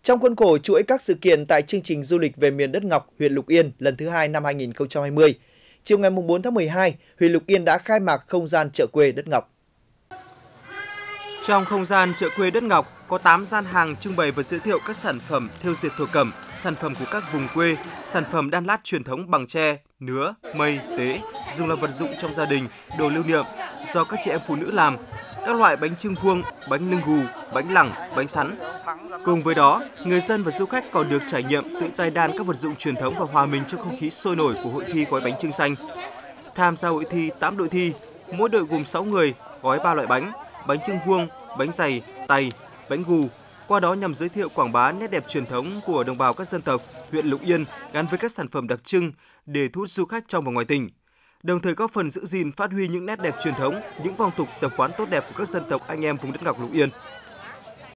Trong khuôn khổ chuỗi các sự kiện tại chương trình du lịch về miền đất Ngọc, huyện Lục Yên lần thứ 2 năm 2020, chiều ngày 4 tháng 12, huyện Lục Yên đã khai mạc không gian chợ quê đất Ngọc. Trong không gian chợ quê đất Ngọc có 8 gian hàng trưng bày và giới thiệu các sản phẩm thêu dệt thổ cẩm, sản phẩm của các vùng quê, sản phẩm đan lát truyền thống bằng tre, nứa, mây, tế, dùng làm vật dụng trong gia đình, đồ lưu niệm do các chị em phụ nữ làm, các loại bánh chưng vuông, bánh lưng gù, bánh lẳng, bánh sắn. Cùng với đó, người dân và du khách còn được trải nghiệm tự tay đan các vật dụng truyền thống và hòa mình trong không khí sôi nổi của hội thi gói bánh chưng xanh. Tham gia hội thi 8 đội thi, mỗi đội gồm 6 người, gói 3 loại bánh chưng vuông, bánh dày, tay, bánh gù. Qua đó nhằm giới thiệu quảng bá nét đẹp truyền thống của đồng bào các dân tộc huyện Lục Yên gắn với các sản phẩm đặc trưng để thu hút du khách trong và ngoài tỉnh. Đồng thời góp phần giữ gìn phát huy những nét đẹp truyền thống, những phong tục tập quán tốt đẹp của các dân tộc anh em vùng đất Ngọc Lục Yên.